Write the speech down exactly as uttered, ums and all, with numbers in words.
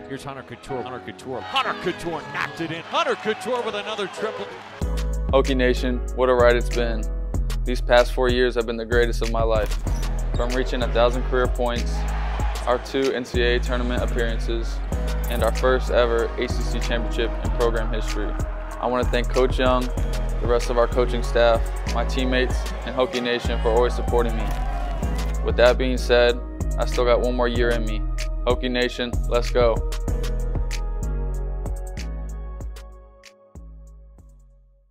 Here's Hunter Cattoor. Hunter Cattoor. Hunter Cattoor knocked it in. Hunter Cattoor with another triple. Hokie Nation, what a ride it's been. These past four years have been the greatest of my life. From reaching a thousand career points, our two N C double A tournament appearances, and our first ever A C C championship in program history. I want to thank Coach Young, the rest of our coaching staff, my teammates, and Hokie Nation for always supporting me. With that being said, I still got one more year in me. Hokie Nation, let's go.